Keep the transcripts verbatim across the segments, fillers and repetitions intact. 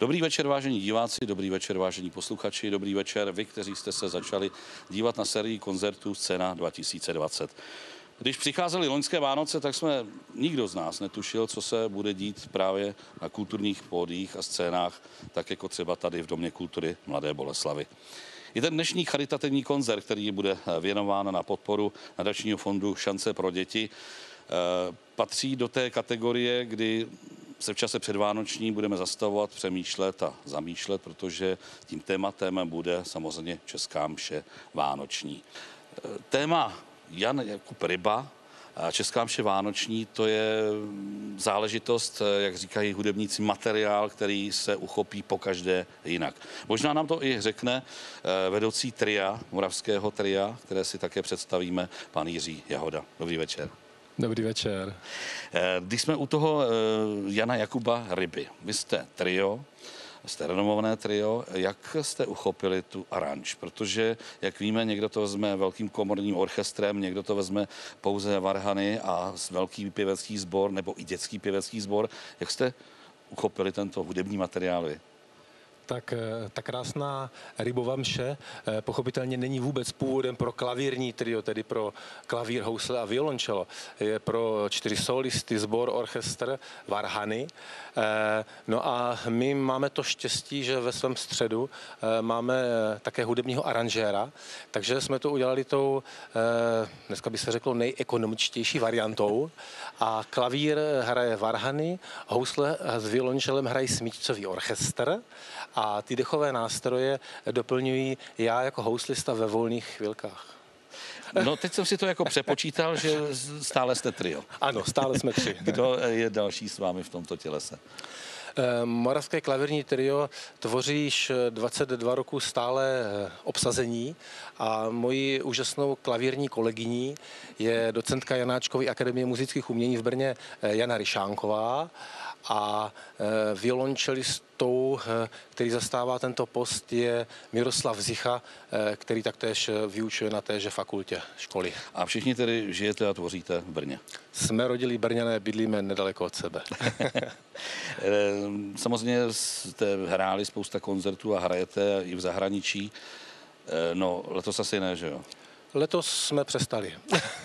Dobrý večer, vážení diváci, dobrý večer, vážení posluchači, dobrý večer vy, kteří jste se začali dívat na sérii koncertů Scéna dva tisíce dvacet. Když přicházely loňské Vánoce, tak jsme nikdo z nás netušil, co se bude dít právě na kulturních pódiích a scénách, tak jako třeba tady v Domě kultury Mladé Boleslavi. I ten dnešní charitativní koncert, který bude věnován na podporu nadačního fondu Šance pro děti, patří do té kategorie, kdy se v čase předvánoční budeme zastavovat, přemýšlet a zamýšlet, protože tím tématem bude samozřejmě Česká mše vánoční. Téma Jan Jakub Ryba a Česká mše vánoční, to je záležitost, jak říkají hudebníci, materiál, který se uchopí pokaždé jinak. Možná nám to i řekne vedoucí tria, moravského tria, které si také představíme, pan Jiří Jahoda. Dobrý večer. Dobrý večer. Když jsme u toho Jana Jakuba Ryby, vy jste trio, jste renomované trio, jak jste uchopili tu aranž? Protože, jak víme, někdo to vezme velkým komorním orchestrem, někdo to vezme pouze varhany a velký pěvecký sbor, nebo i dětský pěvecký sbor. Jak jste uchopili tento hudební materiál vy? Tak ta krásná Rybova mše pochopitelně není vůbec původem pro klavírní trio, tedy pro klavír, housle a violončelo. Je pro čtyři solisty, sbor, orchestr, varhany. No a my máme to štěstí, že ve svém středu máme také hudebního aranžéra, takže jsme to udělali tou, dneska by se řeklo, nejekonomičtější variantou. A klavír hraje varhany, housle s violončelem hrají smyčcový orchestr a ty dechové nástroje doplňují já jako houslista ve volných chvilkách. No, teď jsem si to jako přepočítal, že stále jste trio. Ano, stále jsme tři. Kdo je další s vámi v tomto tělese? Moravské klavírní trio tvoří již dvacet dva roků stále obsazení a mojí úžasnou klavírní kolegyní je docentka Janáčkovy akademie muzických umění v Brně Jana Ryšánková a violončelistou, který zastává tento post, je Miroslav Zicha, který taktéž vyučuje na téže fakultě školy. A všichni tedy žijete a tvoříte v Brně? Jsme rodilí Brňané, bydlíme nedaleko od sebe. Samozřejmě jste hráli spousta koncertů a hrajete i v zahraničí. No, letos asi ne, že jo? Letos jsme přestali.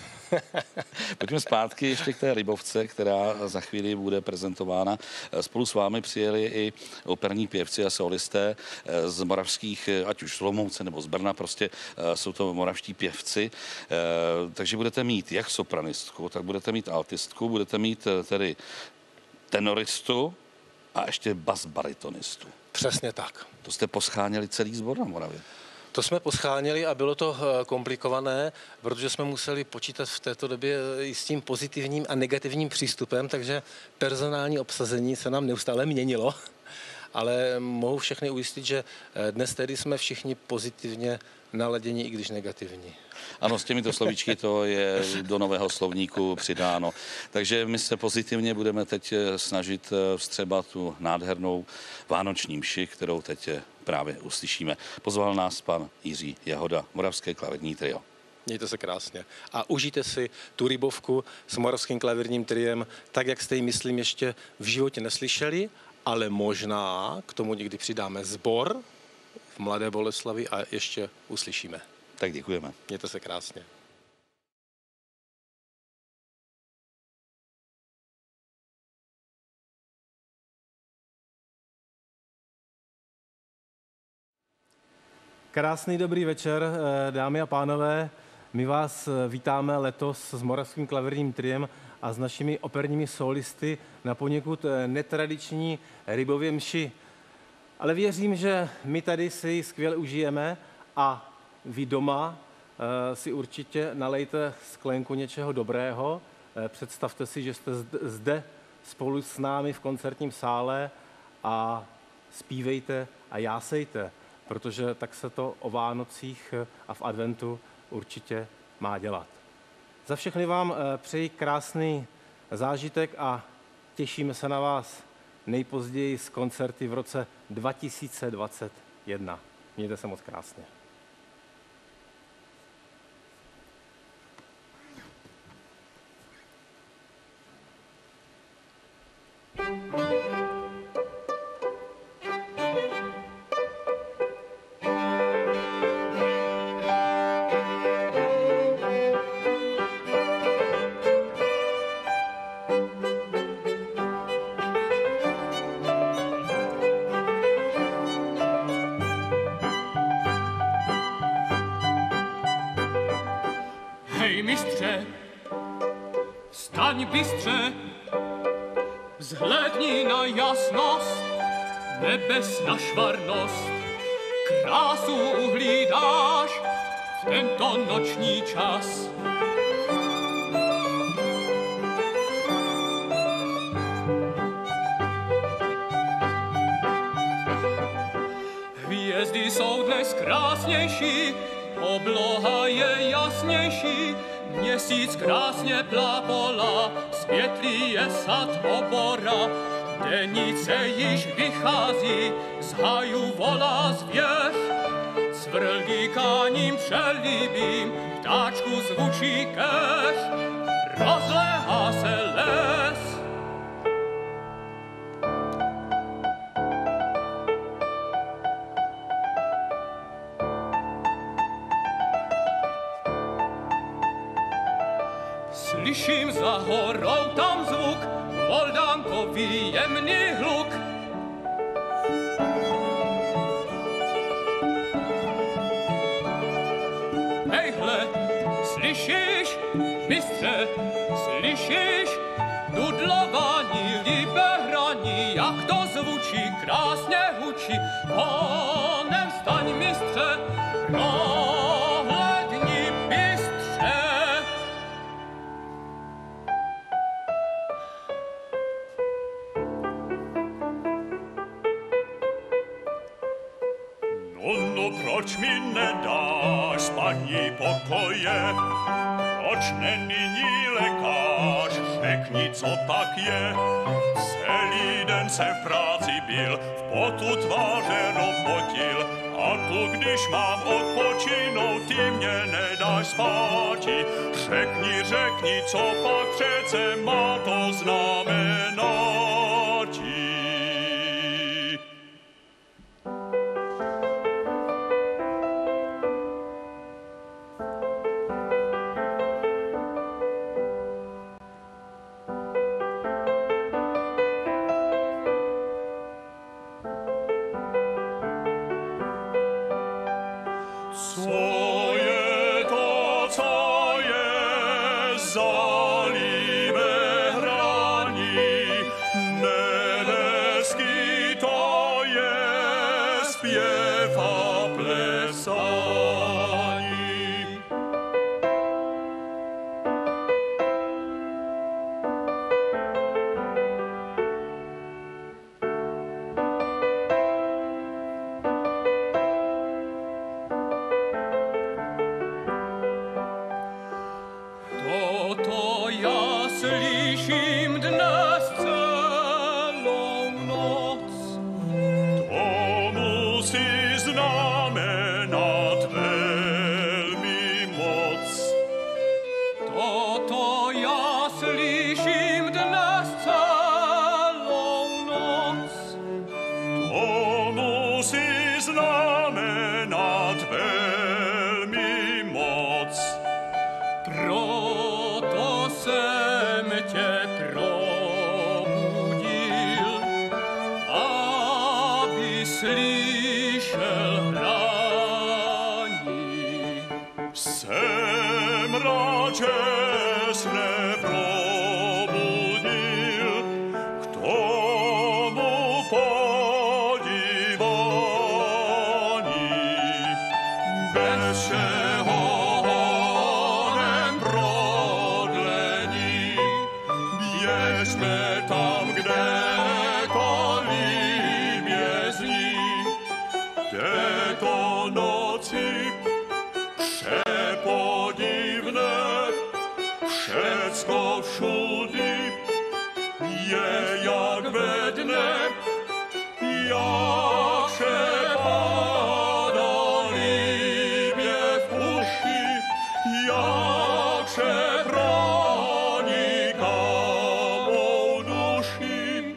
Pojďme zpátky ještě k té Rybovce, která za chvíli bude prezentována. Spolu s vámi přijeli i operní pěvci a solisté z moravských, ať už z Olomouce nebo z Brna, prostě jsou to moravští pěvci. Takže budete mít jak sopranistku, tak budete mít altistku, budete mít tedy tenoristu a ještě bas-baritonistu. Přesně tak. To jste poscháněli celý sbor na Moravě. To jsme poscháněli a bylo to komplikované, protože jsme museli počítat v této době i s tím pozitivním a negativním přístupem, takže personální obsazení se nám neustále měnilo. Ale mohu všechny ujistit, že dnes tedy jsme všichni pozitivně naladěni, i když negativní. Ano, s těmito slovíčky to je do nového slovníku přidáno. Takže my se pozitivně budeme teď snažit vstřebat tu nádhernou vánoční mši, kterou teď právě uslyšíme. Pozval nás pan Jiří Jahoda, Moravské klavírní trio. Mějte se krásně a užijte si tu Rybovku s Moravským klavírním triem, tak jak jste ji, myslím, ještě v životě neslyšeli, ale možná k tomu někdy přidáme sbor v Mladé Boleslavi a ještě uslyšíme. Tak děkujeme. Mějte se krásně. Krásný dobrý večer, dámy a pánové. My vás vítáme letos s Moravským klavírním triem a s našimi operními solisty na poněkud netradiční Rybově mši. Ale věřím, že my tady si ji skvěle užijeme a vy doma si určitě nalejte sklenku něčeho dobrého. Představte si, že jste zde spolu s námi v koncertním sále a zpívejte a jásejte, protože tak se to o Vánocích a v adventu určitě má dělat. Za všechny vám přeji krásný zážitek a těšíme se na vás nejpozději z koncerty v roce dva tisíce dvacet jedna. Mějte se moc krásně. mistře, vstaň bystře, vzhlédni na jasnost, nebes na švarnost, krásu uhlídáš v tento noční čas. Hvězdy jsou dnes krásnější, obloha je jasnější, měsíc krásně plápola, světlý je sad obora, denice již vychází, z haju volá zvěř, cvrlíkáním přelíbím, ptáčku zvučí keš, rozléhá se les. Slyším za horou tam zvuk, voldánkový jemný hluk. Hejhle, slyšíš, mistře, slyšíš, dudlování, líbe hraní, jak to zvučí, krásně hučí. Honem staň, mistře, prohlédni bystře. No, proč mi nedáš spaní pokoje? Proč není lékař? Řekni, co pak je. Celý den se v práci byl, v potu tváře robotil. A tu, když mám odpočinout, ty mě nedáš spáti. Řekni, řekni, co pak přece má to znamenáti. Co je to, co je za líbe hraní? Nebeský to je zpěv a plesání. Toto já slyším dnes celou noc. To musí znamenat velmi moc. Toto já slyším dnes celou noc. To musí znamenat velmi moc. Proto jsem tě probudil, aby slyšel hrání. Jsem rád, že jsi neprobudil k tomu podívání. Bez všeho honem prodlení, běžme tam, kdekoliv je zní. Této noci přepodivné, všecko všudy je jak ve dne, jak se padá líbě v uši, jak se proniká mou duši.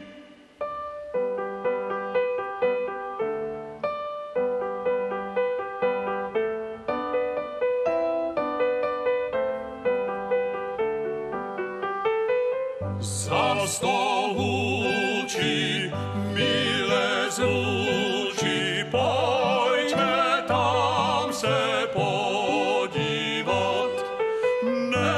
Zas to hůčí, milé zvučí, pojďme tam se podívat. Ne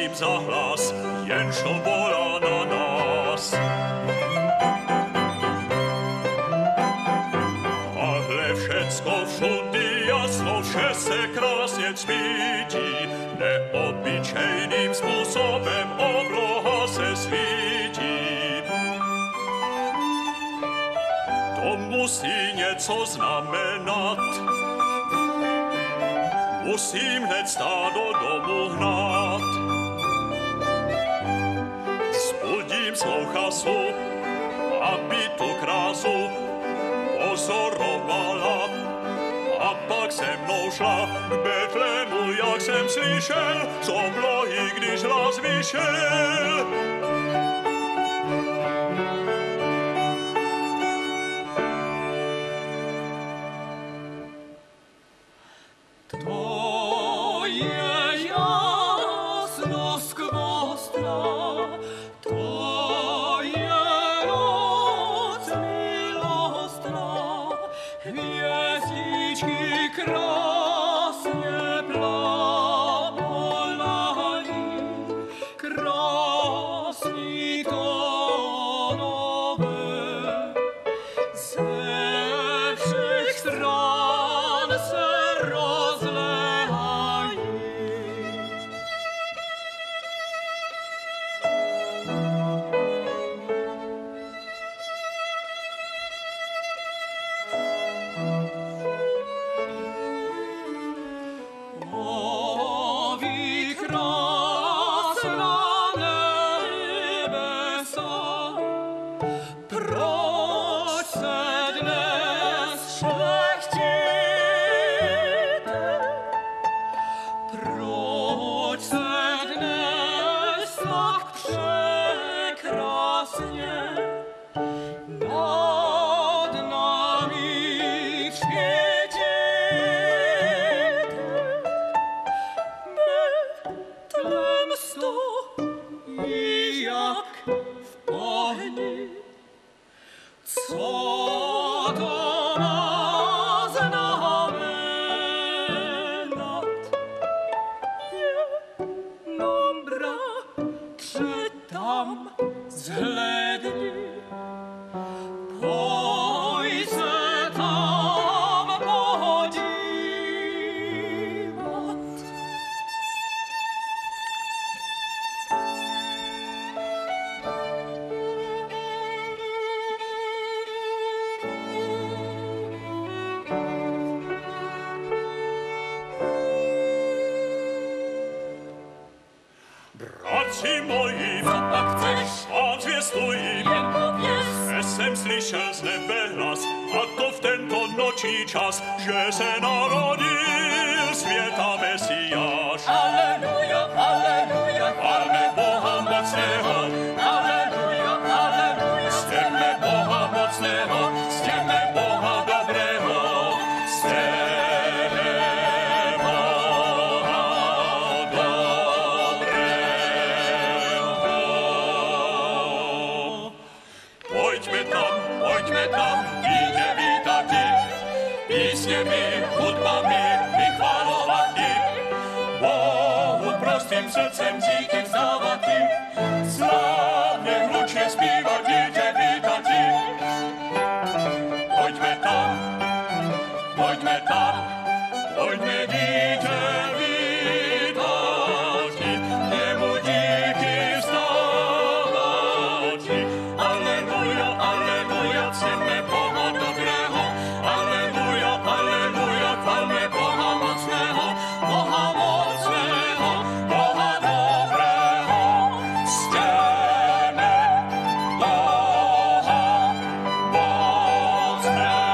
slyším za hlas, jen čo volá na nás. Ale všecko všudy jasno, vše se krásně cvítí, neobyčejným způsobem obloha se svítí. To musí něco znamenat, musím hned stádo domu hnát. Zbudím svou chasu, aby tu krásu pozorovala, a pak se mnou šla k Betlému, jak jsem slyšel, z oblohy, když hlas vyšel. To je jasno skvostná, to je noc milostná, hvězdičky krásně plamolají, krásný tónové, ze všech stran se rozléhají. Oví krásná nebesa, proč se dnes šlechtíte? Proč se dnes tak překrásně nad námi svítíte? Betlém stojí jak v ohni, co to má znamenat? Jenom bratře tam zhlédni, pojď se tam podívat. Bratři moji, Co pak chceš? vám zvěstuji, Jen pověz. že jsem slyšel z nebe hlas, a to v tento noční čas, že se narodil světa Mesiáš. Aleluja, aleluja, Chválme Boha mocného, aleluja, aleluja. stěme Boha mocného, stěme Boha dobrého, stěme Boha dobrého. Pojďme tam, pojďme tam, dítě vítati, písněmi, hudbami vychvalovati, Bohu prostým srdcem díky vzdávati, slávně hlučně zpívat, dítě vítati. Pojďme tam, pojďme tam, pojďme dítě vítati, němu díky vzdávati. Aleluja, aleluja, chceme Boha dobrého, aleluja, aleluja, chválme Boha mocného, Boha mocného, Boha dobrého, stěme Boha mocného.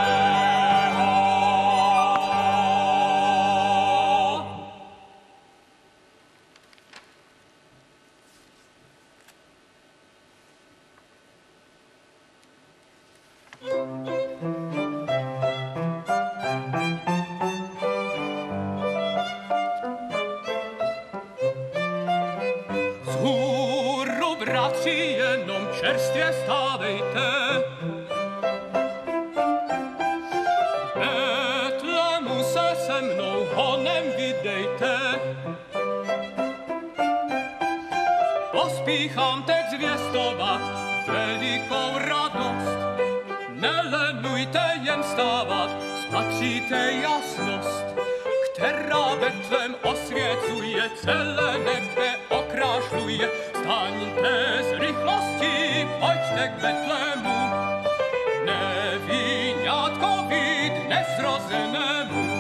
Vzhůru, bratři, jenom čerstvě stávejte. Betlému se se mnou honem vydejte. Nelenujte jen stávat, spatříte jasnost, která Betlém osvěcuje, celé nebe okrášluje. Staňte z rychlosti, pojďte k Betlému, neviňátkovi dnes zrozenému.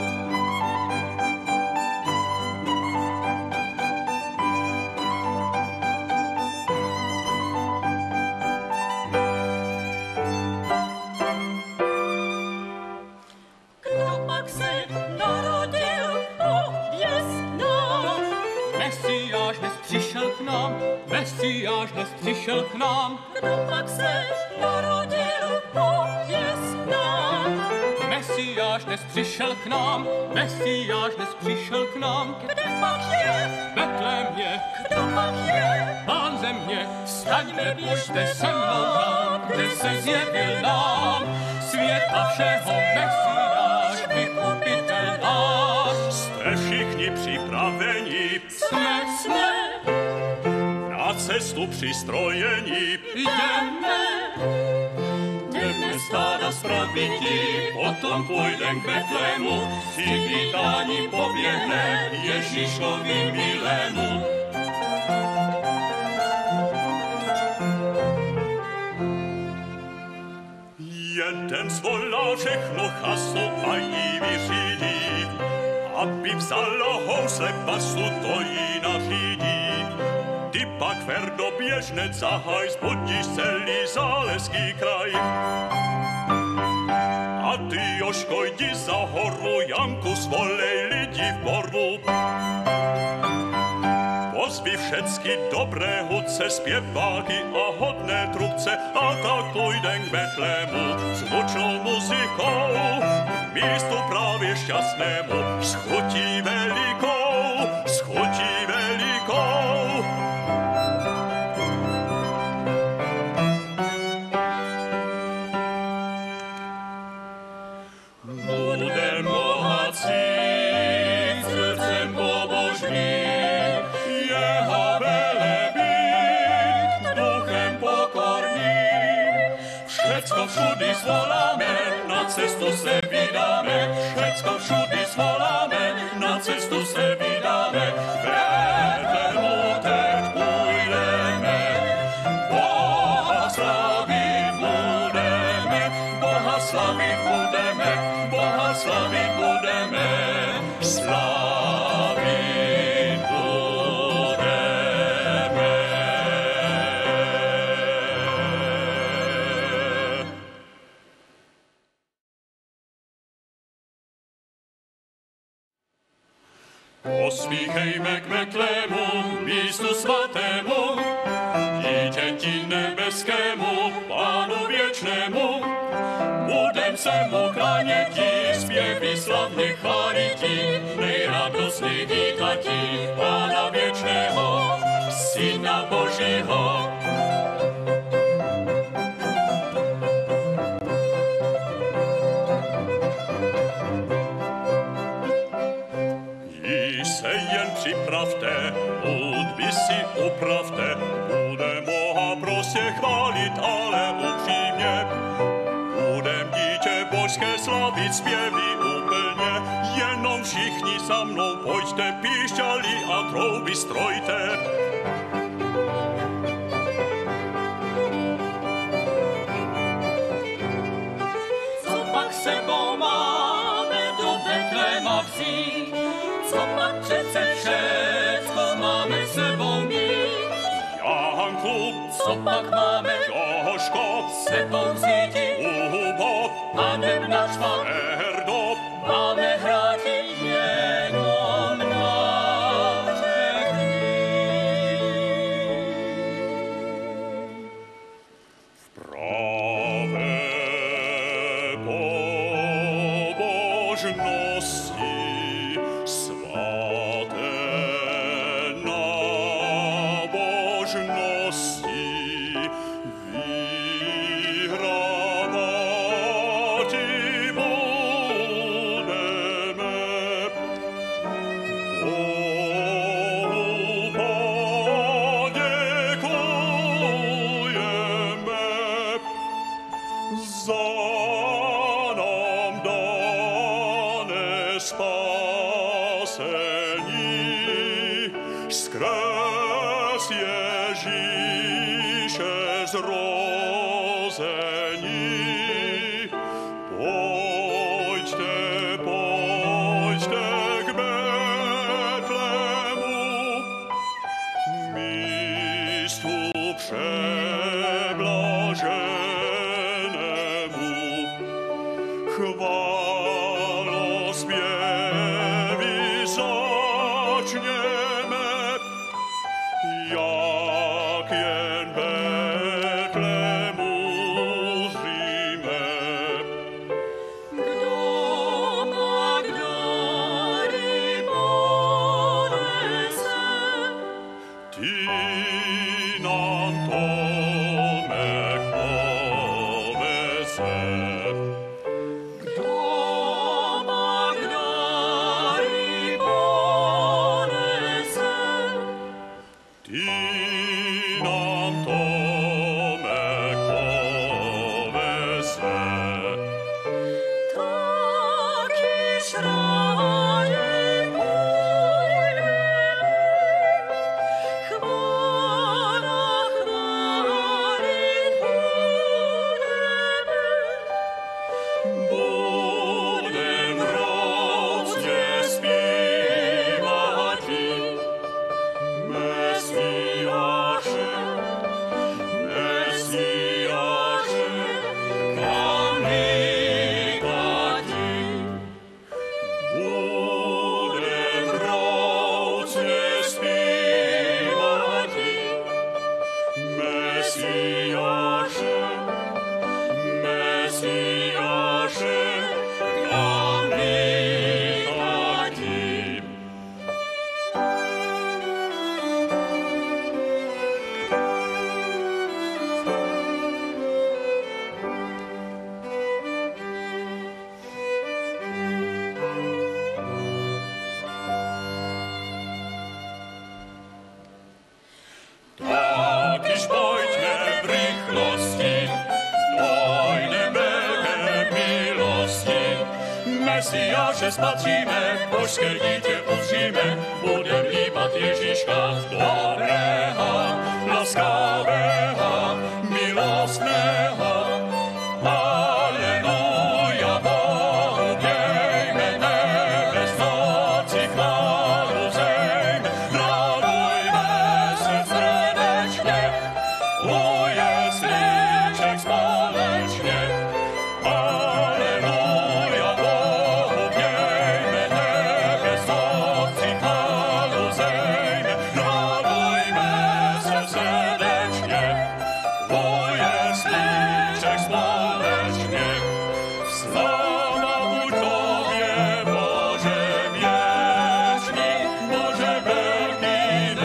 Mesiáš dnes přišel k nám. Kdo pak se narodil, pověz nám. Mesiáš dnes přišel k nám. Mesiáš dnes přišel k nám. Kde pak je? Betlémě. Kdo pak je? Pán země. Vstaňme, běžte se mnou tam, kde se zjevil nám. Světa všeho Mesiáš, vykupitel náš. Jste všichni připraveni, Jsme, jsme, na cestu přistrojení. Jdeme, Jdeme stáda zpravití, potom půjdem k Betlému, si vítání poběhne Ježíšovi milému. Jeden zvolal všechno chasu a jí vyřídí, aby vzala housle basu, to jí nařídí. Ty pak, Ferdo, běžnec, zahaj, zbudíš celý záleský kraj. A ty, Jožko, jdi za horu, Janku, svolej lidi v boru. Pozvi všecky dobré hudce, zpěváky a hodné trubce, a tak půjdem k Betlému s hlučnou muzikou, místu právě šťastnému, s chutí velikou, s chutí velikou. Budem bohatý, srdcem pobožný, jeho velebit, duchem pokorným. Všecko všudy svoláme, na cestu se vydáme. Všecko všudy svoláme, na cestu se vydáme. Betlému teď půjdeme, Boha slavit budeme, Boha slavit budeme, Boha slavit budeme, slavit budeme. Pospíchejme k Betlému, místu svatému, dítěti nebeskému, Pánu věčnému. Budem se mu kláněti, zpěvy slavně chváliti, nejradostně vítati Pána věčného, Syna Božího. Již se jen připravte, hudby si upravte, bude Boha prostě chválit, ale upřímně. Budem dítě božské slavit, zpěví úplně, jenom všichni za mnou pojďte, píšťaly a trouby strojte. co pak sebou máme do Betléma vzít? Co pak přece všecko máme sebou mít? Janku, Co pak máme Jožko, sebou vzít? Hubo, Panem naštvat, Ferdo, máme hrát jenom na pravé pobožnosti, svaté nábožnosti, vyhrávat budeme. Bohu poděkujeme za Skrz Ježíše zrození, pojďte, pojďte k Betlému, místu přeblaženému. Chválospěvy začněme, jak jen Betlému zříme. Kdo má k dary ponese, Ty nám Tomek poveze. kdo má k dary ponese, Ty nám Tomek poveze. tak již raději půjdeme. Chvála chválit budeme. Budem rocně zpívati, Mesiáše, Mesiáše, kamikati. Budem rocně zpívati, Mesiáše, Mesiáše, kamikati. Tak již pojďme v rychlosti, dojdeme ke milosti. Mesiáše spatříme, božské dítě uzříme, budem líbat Ježíška dobrého, laskavého, milostného. Aleluja, Bohu mějme, nebes noci chválu zejme, radujme se srdečně, u jesliček společně. Aleluja, Bohu mějme, nebes noci chválu zejme, radujme se srdečně, u jesliček společně. Sláva buď Tobě, Bože věčný, Bože velký,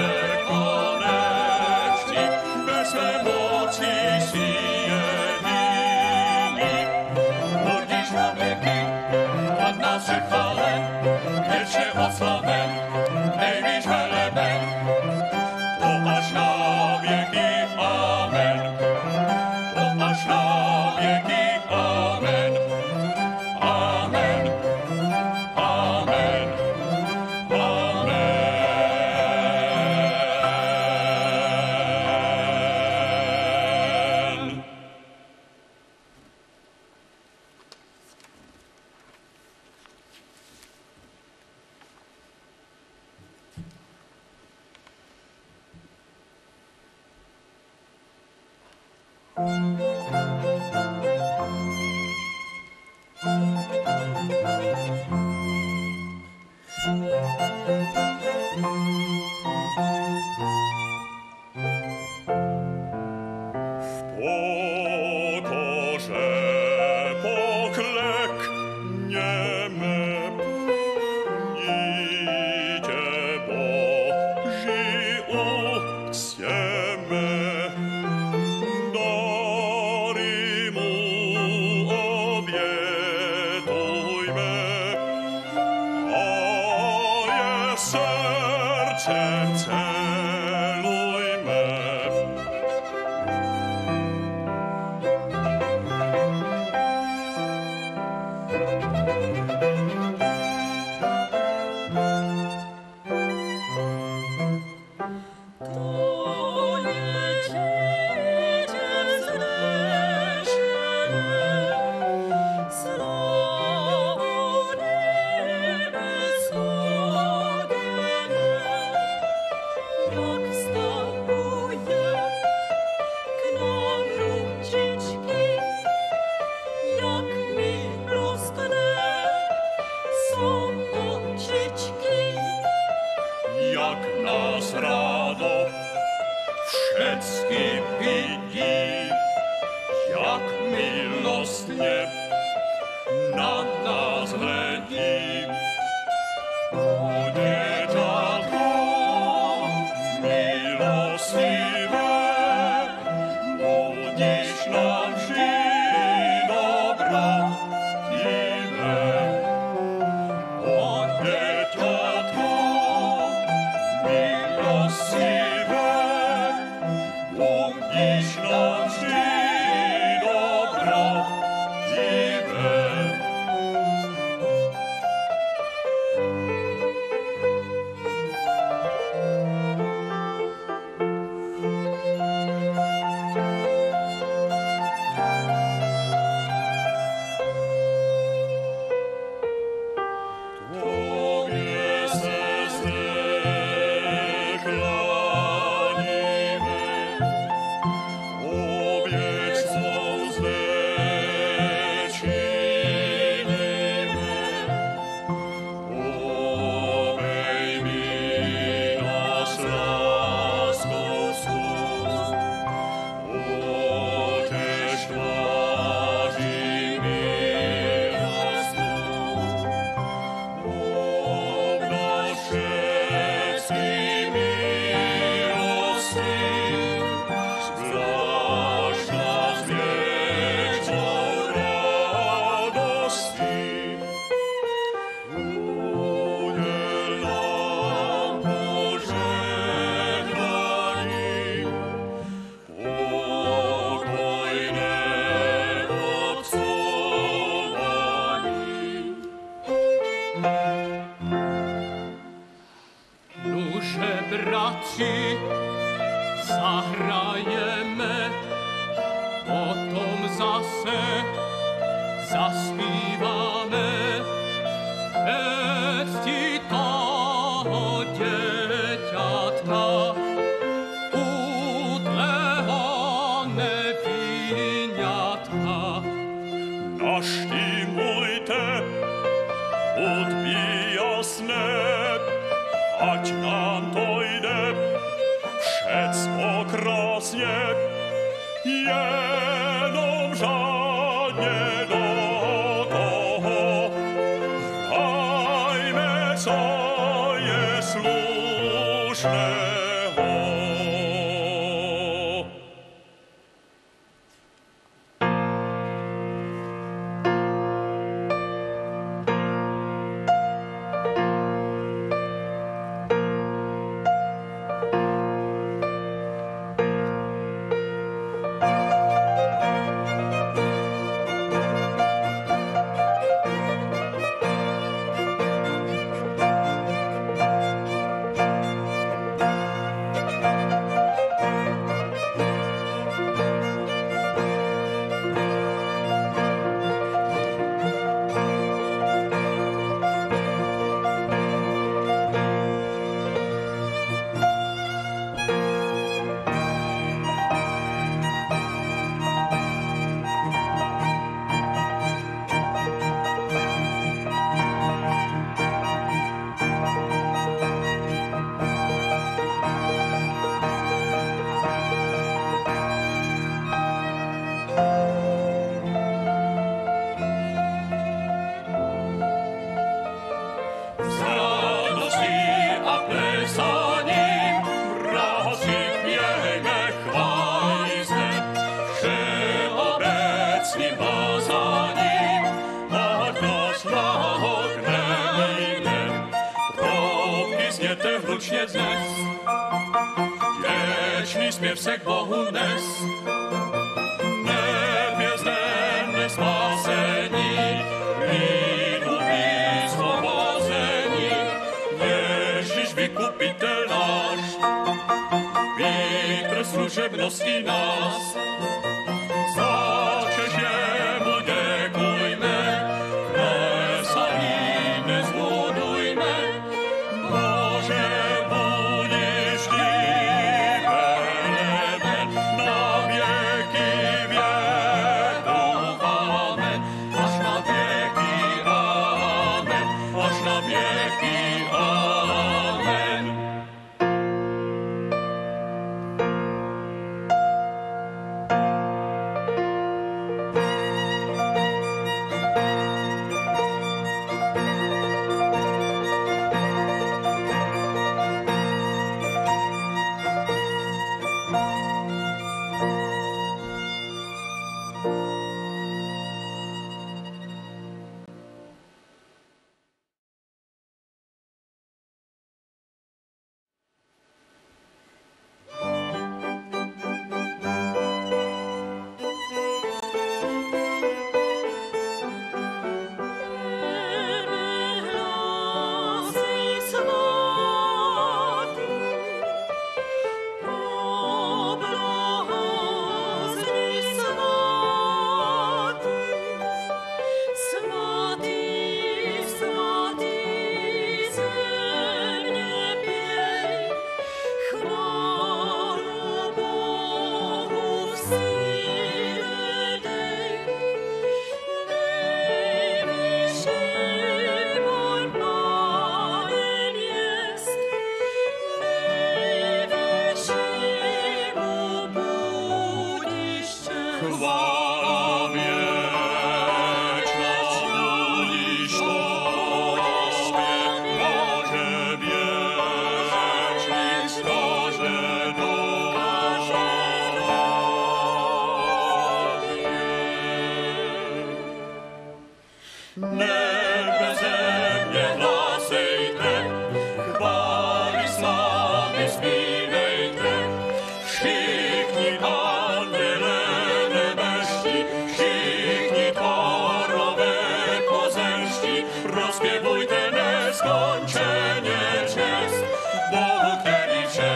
nekonečný, bez své moci jsi jediný. Budíš na věky, nad nás přechválen, věčně oslaven, nejvíš veleben, to až na věky, amen. To až na věky, amen. Amen. Amen. Amen. Pokoře poklekněme, dítě Boží uctěme, dar bratři, zahrajeme, potom zase zaspíváme pěsti toho děťatka, útlého neviňatka. Naštýmujte, hudby jasné, ať nám to jde všecko krásně, jenom žádně do toho hrajme, co je slušného. Hlučně dnes, věčný zpěv se k Bohu dnes, nevězdem nespásení, lidu vysvobození, Ježíš vykupitel náš, vítr služebnosti nás, začeš jemu děkujme, klesají nezvodujme, Bože, budeš ty veleben, na věky věk doufáme, až na věky amen, až na věky amen. Chvála věčná budíš Tobě, Bože věčný, skaženou nebe země hlásejte, chvály slávy zpívejte, všichni anděle nebeští, všichni tvorové pozemští, rozpěvujte neskončeně čest Bohu, který vše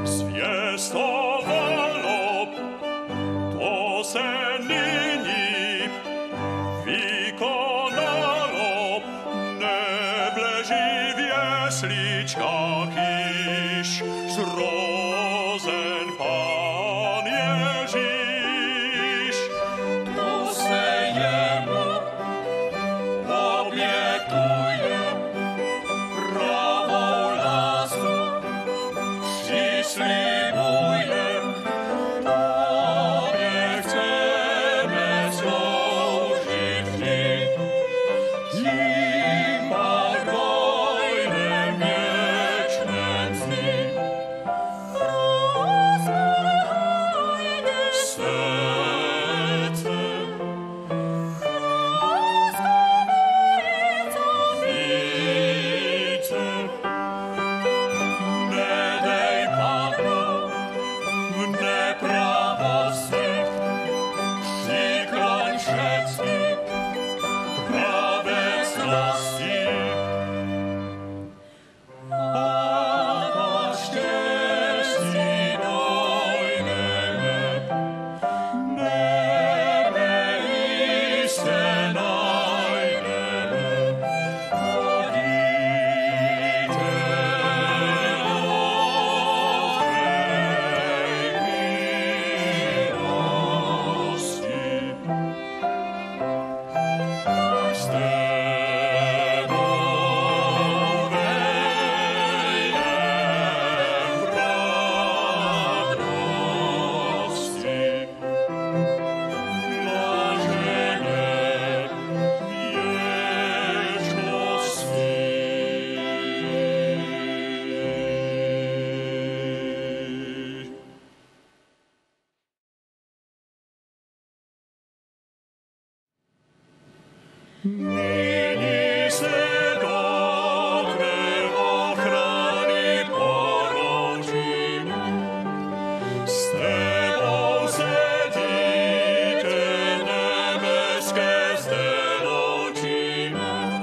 zvěstovalo, to se nyní vykonalo, nebleží v jesličkách již zrozen Pán Ježíš. To se jemu obětuje pravou lásku, přislibuje, tobě chceme sloužit ti, tím pak dojde věčné mzdy. Srdce více nedej padnout v nepravostech, přikloň všecky pravecnosti. A štěstí dojdeme, nebe jistě najdeme, chodíte s tebou vejdem v radosti, blažené věčnosti. Nyní se do tvé ochrany položím, s tebou se dítě nebeské zde loučíme.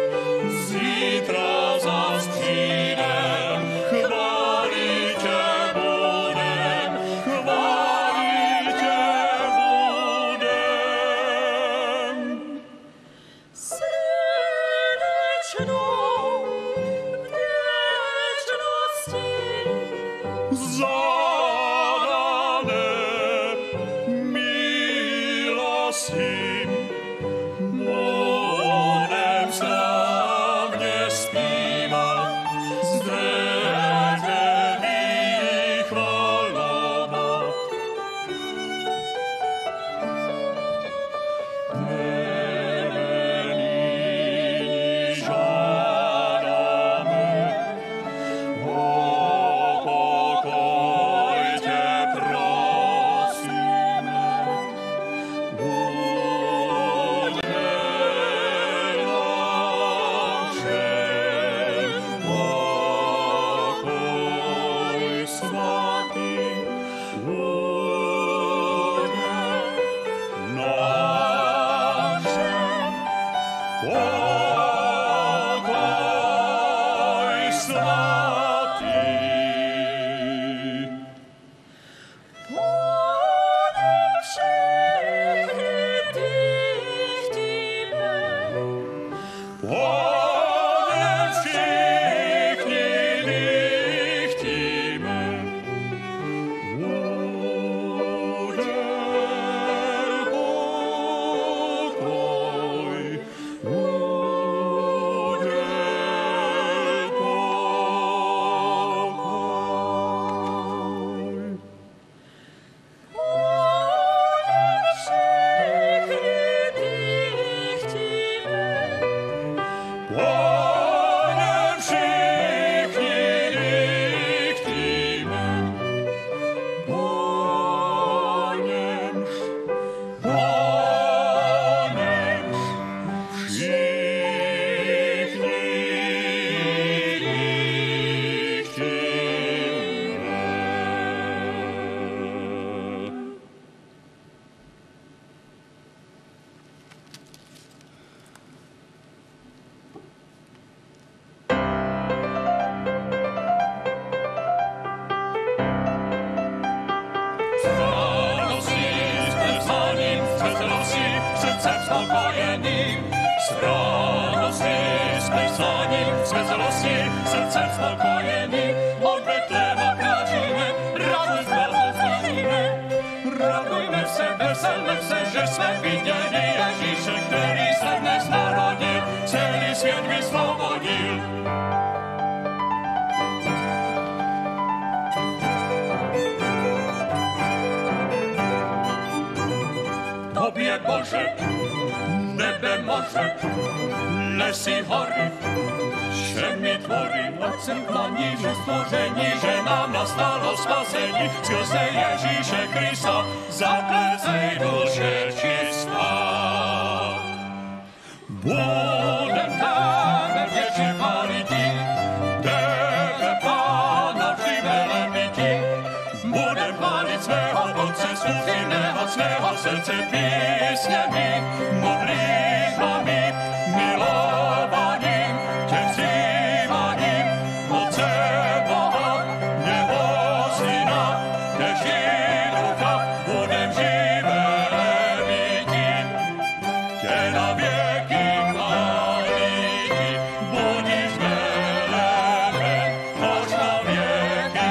Zítra zas přijdem, chválit tě budem, chválit tě budem. Srdečnou vděčnosti Zadané milostím, budem slavně zpívat, zde tě vychvalovat. Tebe nyní žádáme, o pokoj spokojení. S radostí, s plesáním, s veselosti, srdcem spokojení. Od Betléma kráčíme, radost velkou slavíme. Radujme se, veselme se, že jsme viděli Ježíše, který se dnes narodil, celý svět vysvobodil. Tobě, Bože, nebe, moře, lesy, hory, všemi tvory, ať se klaní, že stvoření, že nám nastalo spasení, skrze Ježíše Krista, zaplesej duše čistá. Budem tebe věčně chváliti, tebe, Pána, vždy velebiti. Budem chválit svého Otce, slušného svého srdce písněmi, modlitbami, milovaním, tě vzývaním, Otce Boha, jeho Syna, Ježí Ducha, budem živé vidím, tě na věky chváliti, budíš veleben, až na věky.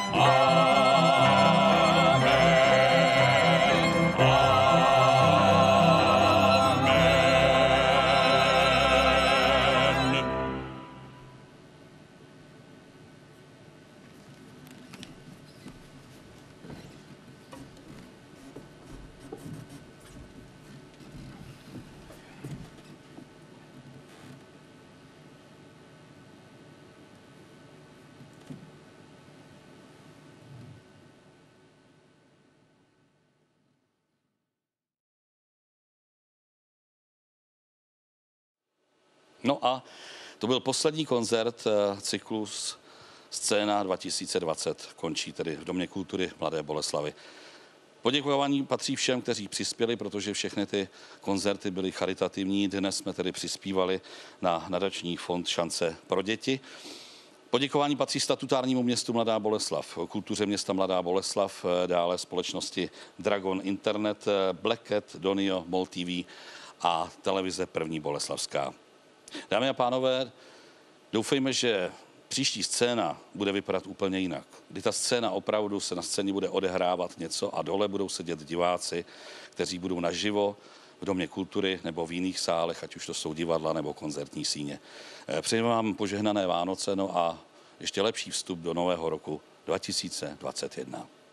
No a to byl poslední koncert cyklus Scéna dva tisíce dvacet. Končí tedy v Domě kultury Mladé Boleslavi. Poděkování patří všem, kteří přispěli, protože všechny ty koncerty byly charitativní. Dnes jsme tedy přispívali na nadační fond Šance pro děti. Poděkování patří statutárnímu městu Mladá Boleslav, kultuře města Mladá Boleslav, dále společnosti Dragon Internet, Black Cat, Donio, MOL T V a televize První Boleslavská. Dámy a pánové, doufejme, že příští scéna bude vypadat úplně jinak. Kdy ta scéna opravdu se na scéně bude odehrávat něco a dole budou sedět diváci, kteří budou naživo v Domě kultury nebo v jiných sálech, ať už to jsou divadla nebo koncertní síně. Přeji vám požehnané Vánoce, no a ještě lepší vstup do nového roku dva tisíce dvacet jedna.